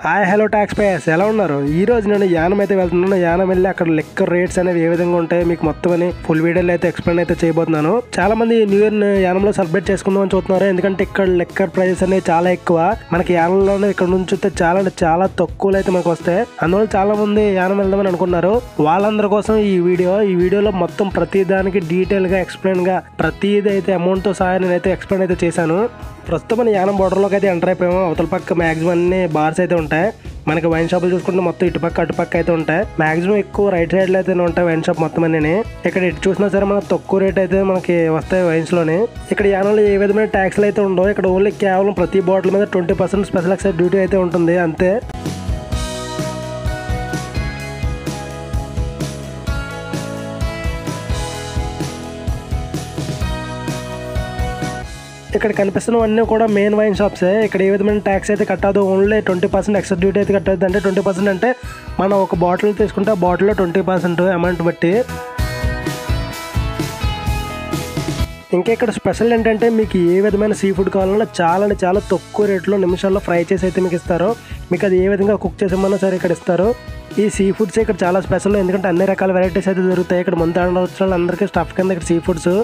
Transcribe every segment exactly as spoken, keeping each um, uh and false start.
Hi hello tax payers ఎలా ఉన్నారు? ఈ రోజు నేను యానం అయితే వెళ్తున్నాను. యానం వెళ్ళి అక్కడ లిక్కర్ రేట్స్ అనేవి ఏ విధంగా ఉంటాయి మీకు మొత్తం అని ఫుల్ వీడియోలో అయితే ఎక్స్ప్లెయిన్ అయితే చేయబోతున్నాను. చాలా మంది న్యూ ఇయర్ యానంలో సెలబ్రేట్ చేసుకుందాం అని చూస్తున్నారు. ఎందుకంటే ఇక్కడ లిక్కర్ ప్రైజెస్ అనేవి చాలా ఎక్కువ. మనకి యానంలోనే ఇక్కడ నుంచి చూస్తే చాలా అంటే చాలా తక్కువలో అయితే మనకు వస్తాయి. అందువల్ల చాలా మంది యానం వెళ్దామని అనుకున్నారు. వాళ్ళందరి కోసం ఈ వీడియో ఈ వీడియోలో మొత్తం ప్రతి దానికి డీటెయిల్ గా ఎక్స్ప్లెయిన్ గా ప్రతిదీ అయితే అమౌంట్ తో సహా నేనైతే ఎక్స్ప్లెయిన్ అయితే చేశాను. ప్రస్తుతం మన యానం బోర్డర్లోకి అయితే ఎంటర్ అయిపోయాము. అవతల పక్క మ్యాక్సిమం అన్ని బార్స్ అయితే ఉంటాయి. మనకి వైన్ షాపులు చూసుకుంటే మొత్తం ఇటుపక్క అటుపక్క అయితే ఉంటాయి. మాక్సిమం ఎక్కువ రైట్ సైడ్ లో అయితే ఉంటాయి వైన్ షాప్ మొత్తం అన్ని. ఇక్కడ ఇటు చూసినా సరే మనకు తక్కువ రేట్ అయితే మనకి వస్తాయి వైన్స్ లోని. ఇక్కడ యానంలో ఏ విధమైన ట్యాక్స్లు అయితే ఉండవు. ఇక్కడ ఓన్లీ కేవలం ప్రతి బాటిల్ మీద twenty percent special excise duty అయితే ఉంటుంది అంతే. ఇక్కడ కనిపిస్తున్నవన్నీ కూడా మెయిన్ వైన్ షాప్సే. ఇక్కడ ఏ విధమైన ట్యాక్స్ అయితే కట్టదు. Only twenty percent excess duty అయితే కట్టదు. అంటే ట్వంటీ పర్సెంట్ అంటే మనం ఒక బాటిల్ తీసుకుంటే ఆ బాటిల్లో ట్వంటీ పర్సెంట్ అమౌంట్ బట్టి. ఇంకా ఇక్కడ స్పెషల్ ఏంటంటే మీకు ఏ విధమైన సీ ఫుడ్ కావాలన్నా చాలా అంటే చాలా తక్కువ రేట్లో నిమిషాల్లో ఫ్రై చేసి అయితే మీకు ఇస్తారు. మీకు అది ఏ విధంగా కుక్ చేసామన్నా సరే ఇక్కడ ఇస్తారు. ఈ సీ ఫుడ్స్ ఇక్కడ చాలా స్పెషల్, ఎందుకంటే అన్ని రకాల వెరైటీస్ అయితే దొరుకుతాయి. ఇక్కడ ముందు వచ్చిన వాళ్ళందరికీ స్టఫ్ కింద ఇక్కడ సీ ఫుడ్స్.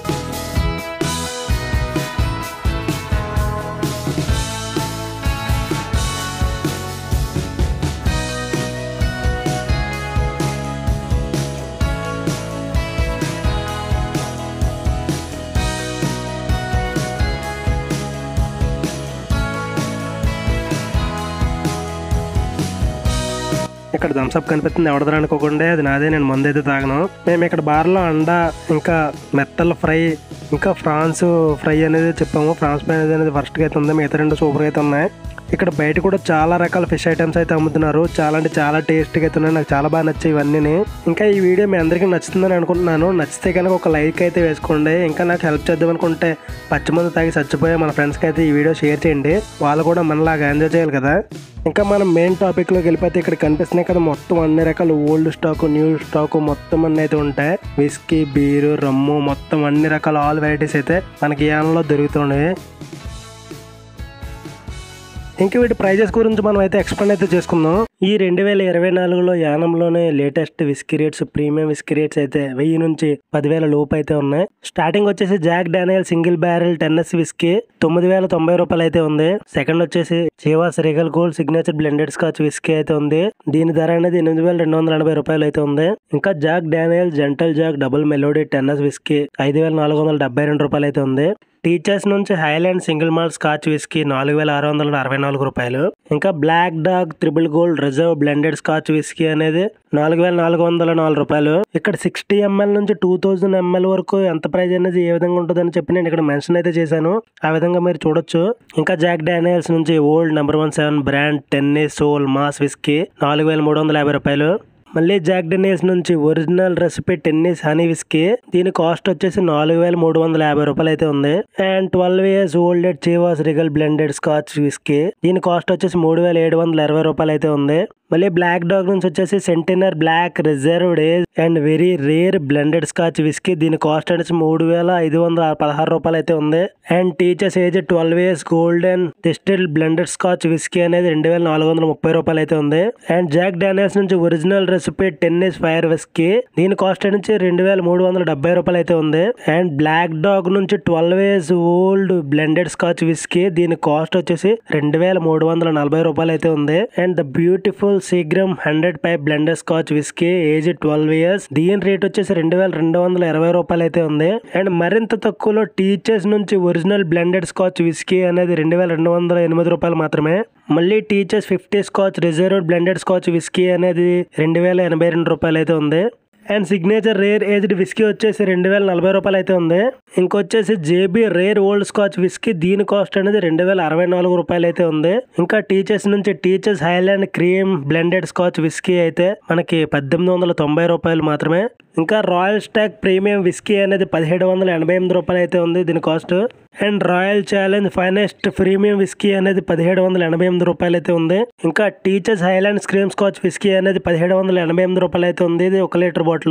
ఇక్కడ థమ్స్అప్ కనిపిస్తుంది, ఎవడదర అనుకోకుండా అది నాదే, నేను ముందు అయితే తాగను. మేము ఇక్కడ బార్లో అండా ఇంకా మెత్తల ఫ్రై ఇంకా ఫ్రాన్స్ ఫ్రై అనేది చెప్పాము. ఫ్రాన్స్ ఫ్రై అనేది ఫస్ట్గా అయితే ఉంది, మిగతా రెండు సూపర్గా అయితే ఉన్నాయి. ఇక్కడ బయట కూడా చాలా రకాల ఫిష్ ఐటమ్స్ అయితే అమ్ముతున్నారు. చాలా అంటే చాలా టేస్టీగా అయితే ఉన్నాయి. నాకు చాలా బాగా నచ్చాయి ఇవన్నీ. ఇంకా ఈ వీడియో మీ అందరికీ నచ్చుతుందని అనుకుంటున్నాను. నచ్చితే కనుక ఒక లైక్ అయితే వేసుకోండి. ఇంకా నాకు హెల్ప్ చేద్దాం అనుకుంటే పచ్చిమందు తాగి చచ్చిపోయే మన ఫ్రెండ్స్కి అయితే ఈ వీడియో షేర్ చేయండి. వాళ్ళు కూడా మనలాగా ఎంజాయ్ చేయాలి కదా. ఇంకా మనం మెయిన్ టాపిక్లోకి వెళ్ళిపోతే ఇక్కడ కనిపిస్తున్నాయి కదా మొత్తం అన్ని రకాల ఓల్డ్ స్టాక్ న్యూ స్టాక్ మొత్తం అన్నీ అయితే ఉంటాయి. విస్కీ బీరు రమ్ము మొత్తం అన్ని రకాల ఆల్ వెరైటీస్ అయితే మనకి యానంలో దొరుకుతున్నాయి. ఇంకా వీటి ప్రైజెస్ గురించి మనం అయితే ఎక్స్ప్లెయిన్ అయితే చేసుకుందాం. ఈ రెండు వేల ఇరవై నాలుగులో యానంలోనే latest whisky rates premium whisky rates అయితే వెయ్యి నుంచి పదివేల లోపు అయితే ఉన్నాయి. స్టార్టింగ్ వచ్చేసి Jack Daniel single barrel Tennessee whisky తొమ్మిది వేల తొంభై రూపాయలు అయితే ఉంది. సెకండ్ వచ్చేసి Chivas Regal gold signature blended Scotch whisky అయితే ఉంది. దీని ధర అనేది ఎనిమిది వేల రెండు వందల ఎనభై రూపాయలు అయితే ఉంది. ఇంకా Jack Daniel gentle Jack double melody Tennessee whisky ఐదు వేల నాలుగు వందల డెబ్బై రెండు రూపాయలు అయితే ఉంది. టీచర్స్ నుంచి Highland single malt Scotch whisky నాలుగు వేల ఆరు వందల అరవై నాలుగు రూపాయలు. ఇంకా Black Dog triple gold reserve blended Scotch whisky అనేది నాలుగు వేల నాలుగు వందల నాలుగు రూపాయలు. ఇక్కడ సిక్స్టీ ఎంఎల్ నుంచి టూ థౌజండ్ ఎంఎల్ వరకు ఎంత ప్రైస్ అనేది ఏ విధంగా ఉంటుందని చెప్పి నేను ఇక్కడ మెన్షన్ అయితే చేశాను. ఆ విధంగా మీరు చూడొచ్చు. ఇంకా జాక్ డానియల్స్ నుంచి old number one seven brand Tennessee sour mash whisky నాలుగు వేల మూడు వందల యాభై రూపాయలు. మళ్ళీ జాక్ డెనియల్స్ నుంచి original recipe Tennessee honey whisky దీని కాస్ట్ వచ్చేసి నాలుగు వేల మూడు వందల యాభై రూపాయలు అయితే ఉంది. And twelve years old Chivas Regal blended Scotch whisky దీని కాస్ట్ వచ్చేసి మూడు వేల ఏడు వందల ఇరవై రూపాయలు అయితే ఉంది. మళ్ళీ బ్లాక్ డాగ్ నుంచి వచ్చేసి Centenary black reserved age and very rare blended Scotch whisky దీని కాస్ట్ వచ్చేసి మూడు వేల ఐదు వందల పదహారు రూపాయలు అయితే ఉంది. And Teacher's age twelve years golden distil blended Scotch whisky అనేది రెండు వేల నాలుగు వందల ముప్పై రూపాయలు అయితే ఉంది. అండ్ జాక్ డానియల్స్ నుంచి original recipe Tennessee fire whisky దీని కాస్ట్ నుంచి రెండు వేల మూడు వందల డెబ్బై రూపాయలు అయితే ఉంది. అండ్ బ్లాక్ డాగ్ నుంచి twelve years old blended Scotch whisky దీని కాస్ట్ వచ్చేసి రెండు వేల మూడు వందల నలభై రూపాయలు అయితే ఉంది. And the beautiful Seagram hundred pipe blended Scotch whisky age twelve years దీని రేట్ వచ్చేసి రెండు వేల రెండు వందల ఇరవై రూపాయలు అయితే ఉంది. అండ్ మరింత తక్కువలో టీచర్స్ నుంచి ఒరిజినల్ బ్లెండెడ్ స్కాచ్ విస్కీ అనేది రెండు వేల రెండు వందల ఎనిమిది రూపాయలు మాత్రమే. మళ్ళీ Teacher's fifty Scotch reserved blended Scotch whisky అనేది రెండు వేల ఎనభై రెండు రూపాయలు అయితే ఉంది. And signature rare aged whisky వచ్చేసి రెండు వేల నలభై రూపాయలు అయితే ఉంది. ఇంకొచ్చేసి JB rare old Scotch whisky దీని కాస్ట్ అనేది రెండు వేల అరవై నాలుగు రూపాయలు అయితే ఉంది. ఇంకా టీచర్స్ నుంచి Teacher's Highland cream blended Scotch whisky అయితే మనకి పద్దెనిమిది వందల తొంభై రూపాయలు మాత్రమే. ఇంకా రాయల్ స్టాక్ ప్రీమియం విస్కీ అనేది పదిహేడు వందల ఎనభై ఎనిమిది రూపాయలు అయితే ఉంది దీని cost. And Royal Challenge finest premium whisky అనేది పదిహేడు వందల ఎనభై ఎనిమిది రూపాయలు అయితే ఉంది. ఇంకా Teacher's Highland cream Scotch whisky అనేది పదిహేడు వందల ఎనభై ఎనిమిది రూపాయలు అయితే ఉంది. ఇది ఒక లీటర్ బాటిల్.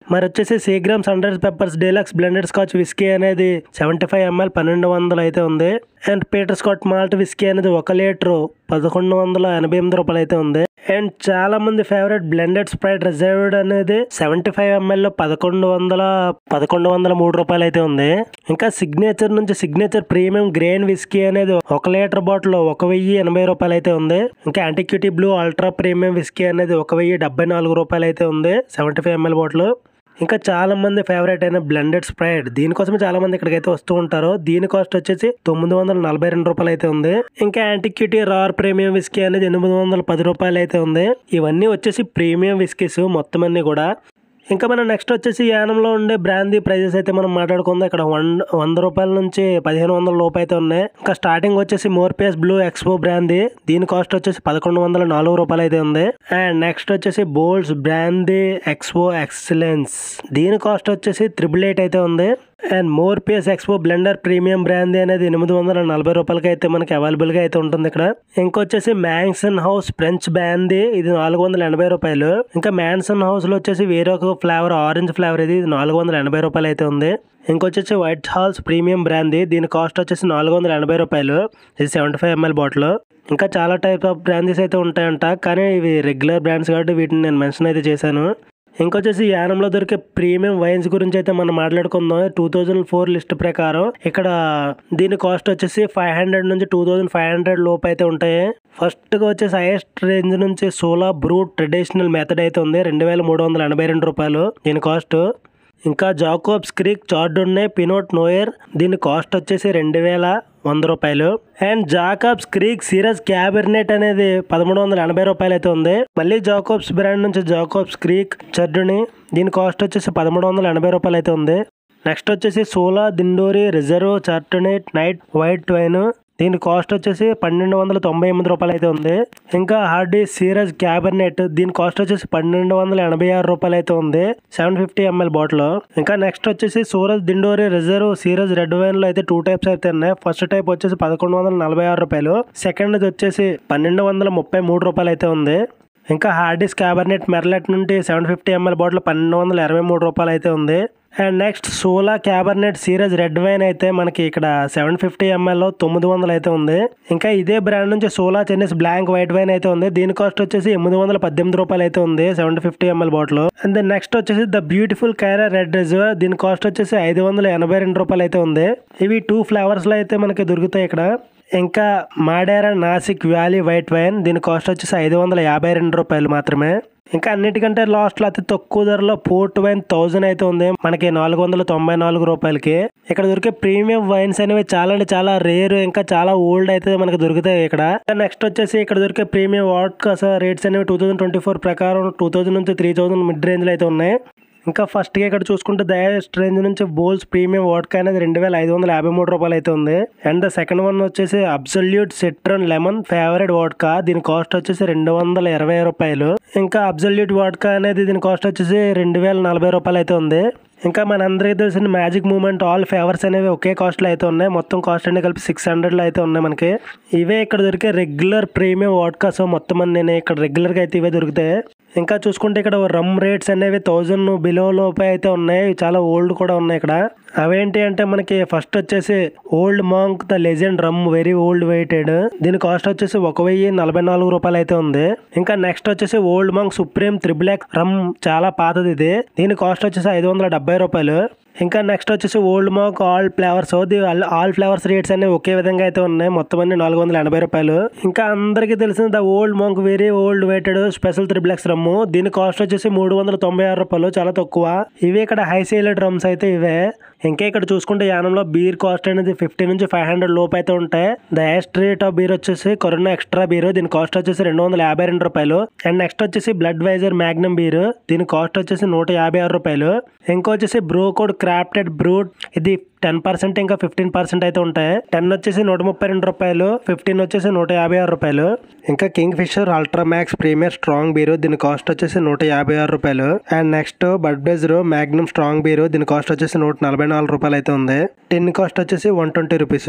మరి వచ్చేసి Seagram's hundred pipers deluxe blended Scotch whisky అనేది సెవెంటీ ఫైవ్ ఎంఎల్ పన్నెండు వందలు అయితే ఉంది. And Peter Scot malt whisky అనేది ఒక లీటరు పదకొండు వందల ఎనభై ఎనిమిది రూపాయలు అయితే ఉంది. అండ్ చాలా మంది ఫేవరెట్ బ్లెండెడ్ స్ప్రైట్ రిజర్వ్డ్ అనేది సెవెంటీ ఫైవ్ ఎంఎల్ లో పదకొండు వందల పదకొండు వందల మూడు రూపాయలు అయితే ఉంది. ఇంకా సిగ్నేచర్ నుంచి సిగ్నేచర్ ప్రీమియం గ్రెయిన్ విస్కీ అనేది ఒక లీటర్ బాటిల్ ఒక వెయ్యి ఎనభై రూపాయలు అయితే ఉంది. ఇంకా antiquity blue ultra premium whisky అనేది ఒక వెయ్యి డెబ్బై నాలుగు రూపాయలు అయితే ఉంది సెవెంటీ ఫైవ్ ఎంఎల్ బాటిల్. ఇంకా చాలా మంది ఫేవరెట్ అయిన బ్లెండెడ్ స్ప్రైట్, దీనికోసమే చాలా మంది ఇక్కడికైతే వస్తూ ఉంటారు. దీని కాస్ట్ వచ్చేసి తొమ్మిది వందల నలభై రెండు రూపాయలు అయితే ఉంది. ఇంకా యాంటిక్యూటీ రార్ ప్రీమియం విస్కీ అనేది ఎనిమిది వందల పది రూపాయలు అయితే ఉంది. ఇవన్నీ వచ్చేసి ప్రీమియం విస్కీస్ మొత్తం అన్ని కూడా. ఇంకా మనం నెక్స్ట్ వచ్చేసి యానంలో ఉండే బ్రాందీ ప్రైజెస్ అయితే మనం మాట్లాడుకుందాం. ఇక్కడ వన్ వంద రూపాయల నుంచి పదిహేను వందల లోపు అయితే ఉన్నాయి. ఇంకా స్టార్టింగ్ వచ్చేసి మోర్పియస్ బ్లూ ఎక్స్పో బ్రాందీ, దీని కాస్ట్ వచ్చేసి పదకొండు వందల నాలుగు రూపాయలు అయితే ఉంది. అండ్ నెక్స్ట్ వచ్చేసి బోల్డ్స్ బ్రాందీ ఎక్స్పో ఎక్సలెన్స్, దీని కాస్ట్ వచ్చేసి త్రిబుల్ ఎయిట్ అయితే ఉంది. And Morpheus expo blender premium brandy అనేది ఎనిమిది వందల నలభై రూపాయలకి అయితే మనకి అవైలబుల్ గా అయితే ఉంటుంది ఇక్కడ. ఇంకొచ్చేసి మ్యాన్సన్ హౌస్ ఫ్రెంచ్ బ్రాందీ ఇది నాలుగు వందల ఎనభై రూపాయలు. ఇంకా మ్యాన్సన్ హౌస్ లో వచ్చేసి వేరే ఒక ఫ్లేవర్ ఆరెంజ్ ఫ్లేవర్ ఇది నాలుగు వందల ఎనభై రూపాయలు అయితే ఉంది. ఇంకొచ్చేసి వైట్ హాల్స్ ప్రీమియం బ్రాందీ, దీని కాస్ట్ వచ్చేసి నాలుగు వందల ఎనభై రూపాయలు, ఇది సెవెంటీ ఫైవ్ ఎంఎల్ బాటిల్. ఇంకా చాలా టైప్ ఆఫ్ బ్రాందీస్ అయితే ఉంటాయంట, కానీ ఇవి రెగ్యులర్ బ్రాండ్స్ కాబట్టి వీటిని నేను మెన్షన్ అయితే చేశాను. ఇంకొచ్చేసి యానంలో దొరికే ప్రీమియం వైన్స్ గురించి అయితే మనం మాట్లాడుకుందాం. టూ థౌజండ్ ఫోర్ లిస్ట్ ప్రకారం ఇక్కడ దీని కాస్ట్ వచ్చేసి ఫైవ్ హండ్రెడ్ నుంచి టూ థౌజండ్ ఫైవ్ హండ్రెడ్ లోపు అయితే ఉంటాయి. ఫస్ట్ గా వచ్చేసి హైయెస్ట్ రేంజ్ నుంచి సోలా బ్రూట్ ట్రెడిషనల్ మెథడ్ అయితే ఉంది రెండు వేల మూడు వందల ఎనభై రెండు రూపాయలు దీని కాస్ట్. ఇంకా Jacob's Creek Chardonnay Pinot Noir, దీని కాస్ట్ వచ్చేసి రెండు వేల వంద రూపాయలు. And Jacob's Creek Shiraz Cabernet అనేది పదమూడు వందల ఎనభై రూపాయలు అయితే ఉంది. మళ్ళీ జాకోబ్స్ బ్రాండ్ నుంచి జాకోబ్స్ క్రీక్ చర్డుని, దీని కాస్ట్ వచ్చేసి పదమూడు వందల ఎనభై రూపాయలు అయితే ఉంది. నెక్స్ట్ వచ్చేసి సోలా దిండోరి రిజర్వ్ చార్టనేట్ నైట్ వైట్ వైన్, దీని కాస్ట్ వచ్చేసి పన్నెండు వందల తొంభై ఎనిమిది రూపాయలు అయితే ఉంది. ఇంకా హార్డీ సీరస్ క్యాబర్నెట్, దీని కాస్ట్ వచ్చేసి పన్నెండు వందల ఎనభై ఆరు రూపాయలు అయితే ఉంది సెవెన్ ఫిఫ్టీ ఎంఎల్ బాటిల్. ఇంకా నెక్స్ట్ వచ్చేసి Suraj Dindori reserve Shiraz red wine లో అయితే టూ టైప్స్ అయితే ఉన్నాయి. ఫస్ట్ టైప్ వచ్చేసి పదకొండు వందల నలభై ఆరు రూపాయలు, సెకండ్ వచ్చేసి పన్నెండు వందల ముప్పై మూడు రూపాయలు అయితే ఉంది. ఇంకా హార్డీస్ క్యాబర్నెట్ మెర్లెట్ నుండి సెవెన్ ఫిఫ్టీ ఎంఎల్ బాటిల్ పన్నెండు వందల ఇరవై మూడు రూపాయలు అయితే ఉంది. And next Sula Cabernet Shiraz red wine అయితే మనకి ఇక్కడ సెవెన్ ఫిఫ్టీ ఎంఎల్ లో తొమ్మిది వందలు అయితే ఉంది. ఇంకా ఇదే బ్రాండ్ నుంచి Sula Chenin Blanc white wine అయితే ఉంది, దీని కాస్ట్ వచ్చేసి ఎనిమిది వందల పద్దెనిమిది రూపాయలు అయితే ఉంది seven fifty ML bottle. And then next వచ్చేసి ద బ్యూటిఫుల్ కైరా రెడ్ రిజర్వ్, దీని కాస్ట్ వచ్చేసి ఐదు వందల ఎనభై రెండు రూపాయలు అయితే ఉంది. ఇవి టూ ఫ్లేవర్స్ లో అయితే మనకి దొరుకుతాయి ఇక్కడ. ఇంకా Madera Nasik valley white wine, దీని కాస్ట్ వచ్చేసి ఐదు వందల యాభై రెండు రూపాయలు మాత్రమే. ఇంకా అన్నిటికంటే లాస్ట్ లో అతి తక్కువ ధరలో పోర్ట్ వైన్ థౌజండ్ అయితే ఉంది మనకి నాలుగు వందల తొంభై నాలుగు రూపాయలకి. ఇక్కడ దొరికే ప్రీమియం వైన్స్ అనేవి చాలా అంటే చాలా రేర్, ఇంకా చాలా ఓల్డ్ అయితే మనకి దొరుకుతాయి ఇక్కడ. నెక్స్ట్ వచ్చేసి ఇక్కడ దొరికే ప్రీమియం వాడ్కాస్ రేట్స్ అనేవి టూ థౌసండ్ ట్వంటీ ఫోర్ ప్రకారం టూ థౌసండ్ నుంచి త్రీ థౌసండ్ మిడ్ రేంజ్ లో అయితే ఉన్నాయి. ఇంకా ఫస్ట్ గా ఇక్కడ చూసుకుంటే హైయెస్ట్ రేంజ్ నుంచి బోల్స్ ప్రీమియం వాడ్కా అనేది రెండు వేల ఐదు వందల యాభై మూడు రూపాయలు అయితే ఉంది. అండ్ ద సెకండ్ వన్ వచ్చేసి Absolut Citron lemon favourite vodka, దీని కాస్ట్ వచ్చేసి రెండు వందల ఇరవై రూపాయలు. ఇంకా అబ్సల్యూట్ వాడ్కా అనేది దీని కాస్ట్ వచ్చేసి రెండు వేల నలభై రూపాయలు అయితే ఉంది. ఇంకా మన అందరికీ తెలిసిన మ్యాజిక్ మూమెంట్ ఆల్ ఫ్లేవర్స్ అనేవి ఒకే కాస్ట్ లో అయితే ఉన్నాయి. మొత్తం కాస్ట్ అన్ని కలిపి సిక్స్ హండ్రెడ్ లో అయితే ఉన్నాయి మనకి. ఇవే ఇక్కడ దొరికే రెగ్యులర్ ప్రీమియం వాడ్కాస్ మొత్తం అన్ని ఇక్కడ రెగ్యులర్ గా అయితే ఇవే దొరుకుతాయి. ఇంకా చూసుకుంటే ఇక్కడ రమ్ రేట్స్ అనేవి థౌజండ్ బిలో లోపే అయితే ఉన్నాయి, చాలా ఓల్డ్ కూడా ఉన్నాయి ఇక్కడ. అవేంటి అంటే మనకి ఫస్ట్ వచ్చేసి Old Monk the legend rum very old vatted, దీని కాస్ట్ వచ్చేసి ఒక వెయ్యి నలభై నాలుగు రూపాయలు అయితే ఉంది. ఇంకా నెక్స్ట్ వచ్చేసి Old Monk supreme triple X rum చాలా పాతది ఇది, దీని కాస్ట్ వచ్చేసి ఐదు వందల డెబ్బై రూపాయలు. ఇంకా నెక్స్ట్ వచ్చేసి Old Monk all flavours, all flavours rates అనేవి ఒకే విధంగా అయితే ఉన్నాయి, మొత్తం అన్ని నాలుగు వందల ఎనభై రూపాయలు. ఇంకా అందరికీ తెలిసిన the Old Monk very old vatted special triple X rum, దీని కాస్ట్ వచ్చేసి మూడు వందల తొంభై ఆరు రూపాయలు, చాలా తక్కువ. ఇవి ఇక్కడ హై సేలెడ్ రమ్స్ అయితే ఇవే. ఇంకా ఇక్కడ చూసుకుంటే యానంలో బీర్ కాస్ట్ అనేది ఫిఫ్టీ నుంచి ఫైవ్ హండ్రెడ్ లోపు అయితే ఉంటాయి. The highest rate of beer వచ్చేసి కరోనా ఎక్స్ట్రా బీర్, దీని కాస్ట్ వచ్చేసి రెండు వందల యాభై రెండు రూపాయలు. అండ్ నెక్స్ట్ వచ్చేసి బ్లడ్ వైజర్ మ్యాగ్నమ్ బీర్, దీని కాస్ట్ వచ్చేసి నూట యాభై ఆరు రూపాయలు. ఇంకా వచ్చేసి బ్రో కోడ్ క్రాఫ్టెడ్ బ్రూట్, ఇది టెన్ పర్సెంట్ ఇంకా ఫిఫ్టీన్ పర్సెంట్ అయితే ఉంటాయి. టెన్ వచ్చేసి నూట ముప్పై రెండు రూపాయలు, ఫిఫ్టీన్ వచ్చేసి నూట యాభై ఆరు రూపాయలు. ఇంకా Kingfisher ultra max premier strong beer, దీని కాస్ట్ వచ్చేసి నూట యాభై ఆరు రూపాయలు. And next Budweiser Magnum strong beer, దీని కాస్ట్ వచ్చేసి నూట నలభై నాలుగు రూపాయలు అయితే ఉంది. టిన్ కాస్ట్ వచ్చేసి one twenty rupees.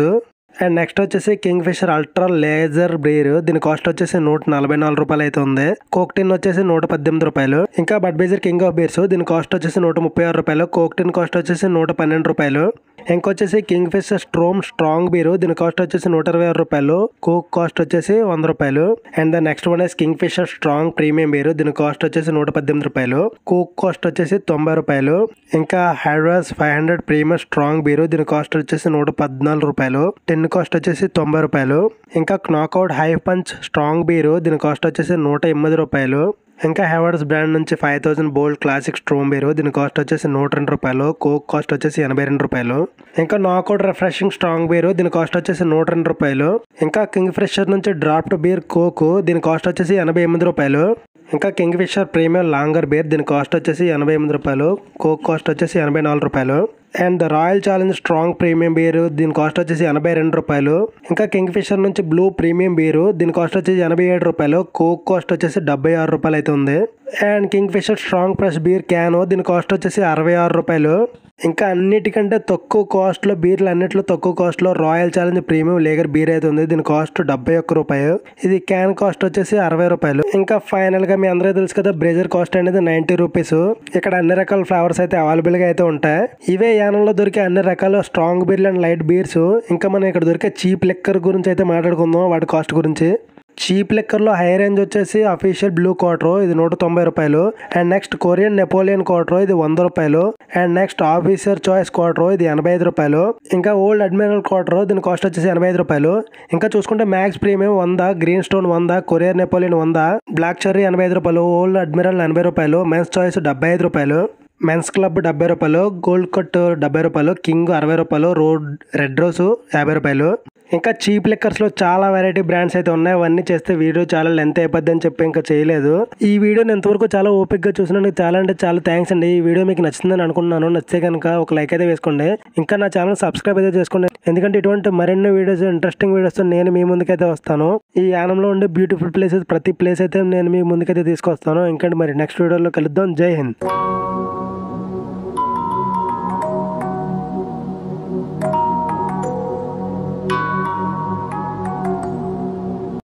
And next వచ్చేసి Kingfisher ultra lager beer, దీని కాస్ట్ వచ్చేసి నూట నలభై నాలుగు రూపాయలు అయితే ఉంది. కోక్ టిన్ వచ్చేసి నూట పద్దెనిమిది రూపాయలు. ఇంకా బడ్వైజర్ కింగ్ ఆఫ్ బీర్స్, దీని కాస్ట్ వచ్చేసి నూట ముప్పై ఆరు రూపాయలు. కోక్ టిన్ కాస్ట్ వచ్చేసి నూట పన్నెండు రూపాయలు. ఇంకొచ్చేసి Kingfisher storm strong beer, దీని కాస్ట్ వచ్చేసి నూట ఇరవై ఆరు రూపాయలు. కోక్ కాస్ట్ వచ్చేసి వంద రూపాయలు. And the next one is Kingfisher strong premium beer, దీని కాస్ట్ వచ్చేసి నూట పద్దెనిమిది రూపాయలు. కోక్ కాస్ట్ వచ్చేసి తొంభై రూపాయలు. ఇంకా హైడ్రాస్ five hundred premium strong beer, దీని కాస్ట్ వచ్చేసి నూట పద్నాలుగు రూపాయలు. టిన్ కాస్ట్ వచ్చేసి తొంభై రూపాయలు. ఇంకా knockout high punch strong beer, దీని కాస్ట్ వచ్చేసి నూట ఎనిమిది రూపాయలు. ఇంకా హెవర్డ్స్ బ్రాండ్ నుంచి five thousand bold classic storm beer, దీని కాస్ట్ వచ్చేసి నూట రెండు రూపాయలు. కోక్ కాస్ట్ వచ్చేసి ఎనభై రెండు రూపాయలు. ఇంకా నాకౌట్ రిఫ్రెషింగ్ స్ట్రాంగ్ బీరు, దీని కాస్ట్ వచ్చేసి నూట రెండు రూపాయలు. ఇంకా కింగ్ ఫిషర్ నుంచి డ్రాఫ్ట్ బీర్ కోక్, దీని కాస్ట్ వచ్చేసి ఎనభై ఎనిమిది రూపాయలు. ఇంకా Kingfisher premium lager beer, దీని కాస్ట్ వచ్చేసి ఎనభై ఎనిమిది రూపాయలు. కోక్ కాస్ట్ వచ్చేసి ఎనభై నాలుగు రూపాయలు. And the Royal Challenge strong premium beer, దీని కాస్ట్ వచ్చేసి ఎనభై రెండు రూపాయలు. ఇంకా కింగ్ ఫిషర్ నుంచి బ్లూ ప్రీమియం బీరు, దీని కాస్ట్ వచ్చేసి ఎనభై ఏడు రూపాయలు. కోక్ కాస్ట్ వచ్చేసి డెబ్బై ఆరు రూపాయలు అయితే ఉంది. And Kingfisher strong press beer can, దీని కాస్ట్ వచ్చేసి అరవై ఆరు రూపాయలు. ఇంకా అన్నిటికంటే తక్కువ కాస్ట్లో బీర్లు అన్నిట్లో తక్కువ కాస్ట్లో Royal Challenge premium lager beer అయితే ఉంది, దీని కాస్ట్ డెబ్బై ఒక్క రూపాయలు. ఇది క్యాన్ కాస్ట్ వచ్చేసి అరవై రూపాయలు. ఇంకా ఫైనల్ గా మీ అందరూ తెలుసు కదా, బ్రేజర్ కాస్ట్ అనేది నైన్టీ రూపీస్. ఇక్కడ అన్ని రకాల ఫ్లేవర్స్ అయితే అవైలబుల్ గా అయితే ఉంటాయి. ఇవే యానంలో దొరికే అన్ని రకాల స్ట్రాంగ్ బీర్లు అండ్ లైట్ బీర్స్. ఇంకా మనం ఇక్కడ దొరికే చీప్ లిక్కర్ గురించి అయితే మాట్లాడుకుందాం, వాటి కాస్ట్ గురించి. చీప్ లిక్కర్లో హై రేంజ్ వచ్చేసి అఫీషియల్ బ్లూ క్వార్టర్, ఇది నూట తొంభై రూపాయలు. And next Korean Napoleon quarter, ఇది వంద రూపాయలు. And next officer choice quarter, ఇది ఎనభై ఐదు రూపాయలు. ఇంకా ఓల్డ్ అడ్మిరల్ క్వార్టర్, దీని కాస్ట్ వచ్చేసి ఎనభై ఐదు రూపాయలు. ఇంకా చూసుకుంటే మ్యాక్స్ ప్రీమియం వంద, గ్రీన్ స్టోన్ వంద, కొరియర్ నెపోలియన్ వంద, బ్లాక్ చెర్రీ ఎనభై ఐదు రూపాయలు, ఓల్డ్ అడ్మిరల్ ఎనభై రూపాయలు, మెన్స్ చాయిస్ డెబ్బై ఐదు రూపాయలు, మెన్స్ క్లబ్ డెబ్బై రూపాయలు, గోల్డ్ కట్ డెబ్బై రూపాయలు, కింగ్ అరవై రూపాయలు, రోడ్ రెడ్ రోజ్ యాభై రూపాయలు. ఇంకా చీప్ లిక్కర్స్లో చాలా వెరైటీ బ్రాండ్స్ అయితే ఉన్నాయి. అవన్నీ చేస్తే వీడియో చాలా లెంత్ అయిపోద్ది అని చెప్పి ఇంకా చేయలేదు. ఈ వీడియోని ఎంతవరకు చాలా ఓపిక్గా చూసినందుకు చాలా అంటే చాలా థ్యాంక్స్ అండి. ఈ వీడియో మీకు నచ్చిందని అనుకుంటున్నాను. నచ్చితే కనుక ఒక లైక్ అయితే వేసుకోండి. ఇంకా నా ఛానల్ సబ్స్క్రైబ్ అయితే చేసుకోండి, ఎందుకంటే ఇటువంటి మరిన్ని వీడియోస్ ఇంట్రెస్టింగ్ వీడియోస్ నేను మీ ముందుకైతే వస్తాను. ఈ యానంలో ఉండే బ్యూటిఫుల్ ప్లేసెస్ ప్రతి ప్లేస్ అయితే నేను మీ ముందుకైతే తీసుకొస్తాను. ఇంకా మరి నెక్స్ట్ వీడియోలో కలుద్దాం. జై హింద్.